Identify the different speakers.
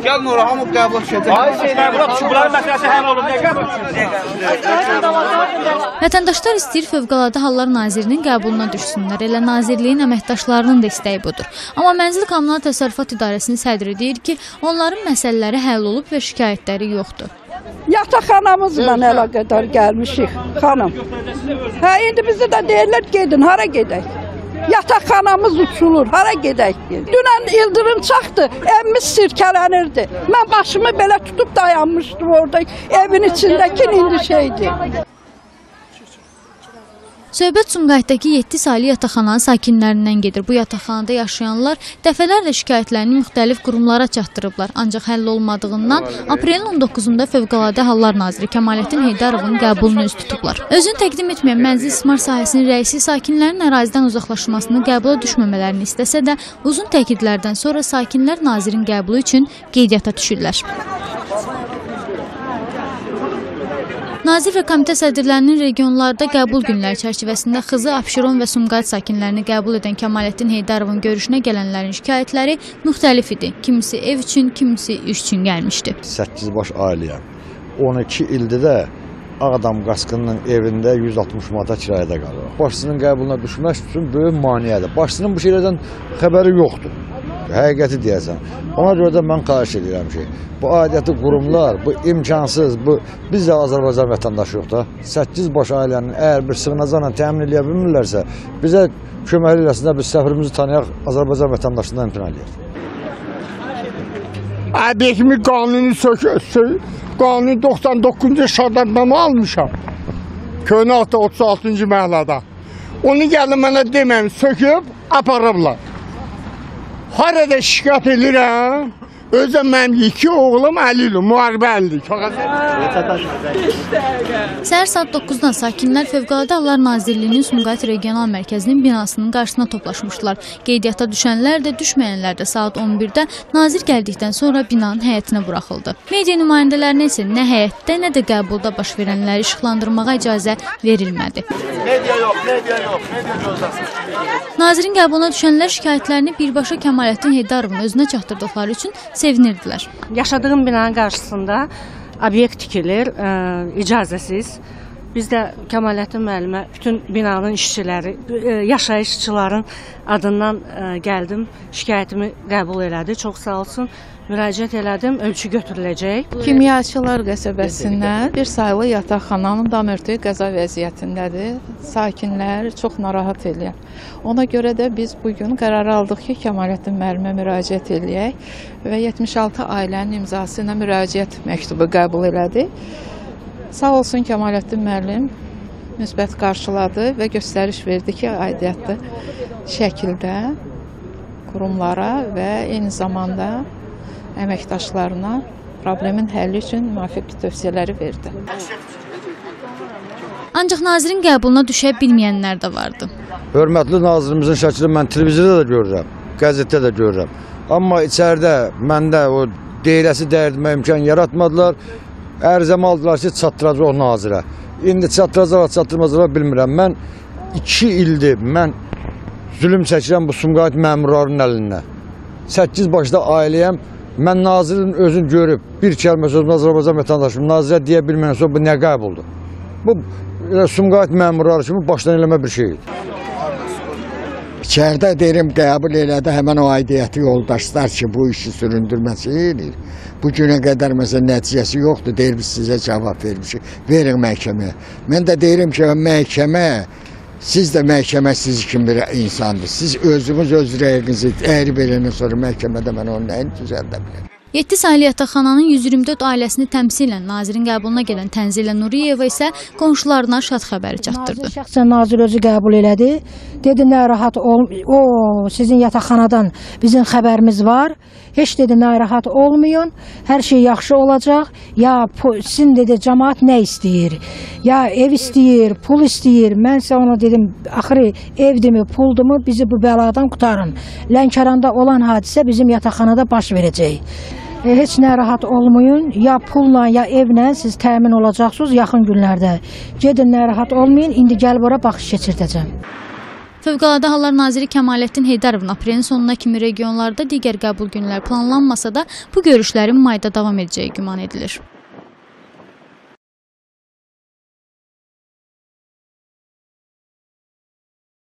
Speaker 1: Gəlin ora, hamı qəbul düşəcək.
Speaker 2: Ay şeylər, bunların məsələsi həll olub, nə qəbul?
Speaker 3: Vətəndaşlar istəyir Fövqəladə Hallar Nazirinin qəbuluna düşsünlər. Elə nazirliyin əməkdaşlarının da istəyi budur. Amma Mənzil Kommunal Təsərrüfat İdarəsinin sədri deyir ki, onların məsələləri həll olub və şikayətləri yoxdur.
Speaker 4: Yataqxanamızla əlaqədar gəlmişik, xanım. Hə, indi bizə də deyirlər, gedin, hara gedək? Yataqxanamız uçulur, hara gedək? Dünən ildırım çaxdı, evimiz sirkələnirdi. Mən başımı belə tutub dayanmışdım orada, evin içindəki indi şeydi.
Speaker 3: Söhbət Sumqayıtdakı 7 saylı yataqxananın sakinlərindən gedir. Bu yataqxanada yaşayanlar dəfələrlə şikayətlərini müxtəlif qurumlara çatdırıblar. Ancaq həll olmadığından aprelin 19-da Fövqəladə Hallar Naziri Kəmaləddin Heydarovun qəbulunu üst tutublar. Özünü təqdim etməyən mənzil istismar sahəsinin rəisi sakinlərin ərazidən uzaqlaşmasını qəbula düşməmələrini istəsə də uzun təkidlərdən sonra sakinlər nazirin qəbulu üçün qeydiyyata düşürlər. Nazir və komitə sədrlərinin regionlarda qəbul günləri çərçivəsində Xızı, Abşeron və Sumqayıt sakinlərini qəbul edən Kəmaləddin Heydarovun görüşünə gələnlərin şikayətləri müxtəlif idi. Kimisi ev üçün, kimisi iş üçün gəlmişdi.
Speaker 5: 8 baş ailəyəm. 12 ildir də Ağdam Qaskının evində 160 manata kirayədə qalır. Başçının qəbuluna düşmək üçün böyük maneədir. Başçının bu şeylərdən xəbəri yoxdur. Həqiqəti deyəsən. Ona görə də mən xahiş edirəm ki, bu aidiyyatı qurumlar, bu imkansız, biz də Azərbaycan vətəndaşı yox da, 8 baş ailənin əgər bir sığınacaqla təmin edə bilmirlərsə, bizə kömək eləsinlər, biz səfirimizi tanıyaq, Azərbaycan vətəndaşından imtina edək.
Speaker 6: Əbəkimi qanuni qanuni 99-cu şəhadətnamə almışam. Köhnə 36-cı məhəllədə. Onu gəlin mənə deməyim, söküb, aparıblar. Harada şikayət edirəm, özüm mənim 2 oğlum 50 il, müharibə 50.
Speaker 3: Səhər saat 9-dan sakinlər Fövqəladə Hallar Nazirliyinin Sumqayıt Regional Mərkəzinin binasının qarşısına toplaşmışlar. Qeydiyyata düşənlər də, düşməyənlər də saat 11-də nazir gəldikdən sonra binanın həyətinə buraxıldı. Media nümayəndələrinə isə nə həyətdə, nə də qəbulda baş verənləri işıqlandırmağa icazə verilmədi.
Speaker 2: Media yox, media yox, media gözləsin.
Speaker 3: Nazirin qəbuluna düşənlər şikayətlərini birbaşa Kəmaləddin Heydarovun özünə çatdırdıqları üçün sevinirdilər.
Speaker 7: Yaşadığım binanın qarşısında obyekt tikilir, icazəsiz. Biz də Kəmaləddin müəllimə bütün binanın işçiləri, yaşayışçıların adından gəldim, şikayətimi qəbul elədi. Çox sağ olsun. Müraciət elədim, ölçü götürüləcək.
Speaker 8: Kimyaçılar qəsəbəsindən bir saylı yataqxananın dam örtüyü qəza vəziyyətindədir. Sakinlər çox narahat eləyər. Ona görə də biz bugün qərar aldıq ki, Kəmaləddin müəllimə müraciət eləyək və 76 ailənin imzası ilə müraciət məktubu qəbul elədi. Sağ olsun Kəmaləddin müəllim müsbət qarşıladı və göstəriş verdi ki, aidiyyatlı şəkildə qurumlara və eyni zamanda əməkdaşlarına problemin həlli üçün müvafiq tövsiyələri verdi.
Speaker 3: Ancaq nazirin qəbuluna düşə bilməyənlər də vardı.
Speaker 5: Hörmətli nazirimizin şəklini mən televizorda da görürəm, qəzetdə də görürəm. Amma içəridə məndə o deyiləsi dəyirmə imkan yaratmadılar. Ərizəmi aldılar ki, çatdıracaq nazirə. İndi çatdıracaq, çatdırmacaq bilmirəm. Mən 2 ildir mən zülüm çəkirəm bu Sumqayıt məmurlarının əlindən. 8 başda ailəyəm. Mən nazirin özünü görüb, bir kəlmə sözümü Azərbaycan vətəndaşım, nazirə deyə bilməyən sonra bu nə qəbuldur? Bu, Sumqayıt məmurları kimi başdan eləmə bir şeydir.
Speaker 6: İçəridə deyirəm, qəbul elədi həmən o aidiyyəti yoldaşlar ki, bu işi süründürməsi edir. Bu günə qədər məsələn nəticəsi yoxdur, deyir biz sizə cavab vermişik, verin məhkəməyə. Mən də deyirəm ki, məhkəmə, siz də məhkəmə siz kimi bir insandır. Siz özünüz öz rəyinizi əyri verəndən sonra məhkəmədə mən onun nəyini düzəldə bilərəm.
Speaker 3: 7 saylı yataqxananın 124 ailəsini təmsilən nazirin qəbuluna gələn Tənzilə Nuriyeva isə qonşularına şad xəbəri çatdırdı.
Speaker 9: Şəxsən nazir özü qəbul elədi. Dedi, nə rahat sizin yataqxanadan bizim xəbərimiz var. Heç dedi, narahat olmayın, hər şey yaxşı olacaq. Ya sizin dedi, cəmaat nə istəyir? Ya ev istəyir, pul istəyir. Mən isə ona dedim, axırı evdimi, puldumu, bizi bu bəladan qutarın. Lənkəranda olan hadisə bizim yataqxanada baş verəcək. Heç narahat olmayın, ya pulla, ya evlə siz təmin olacaqsınız yaxın günlərdə. Gedin, narahat olmayın, indi gəl bura baxış keçirtəcəm.
Speaker 3: Fövqəladə Hallar Naziri Kəmaləddin Heydərovun aprelin sonuna kimi regionlarda digər qəbul günləri planlanmasa da, bu görüşlərin mayda davam edəcəyi güman edilir.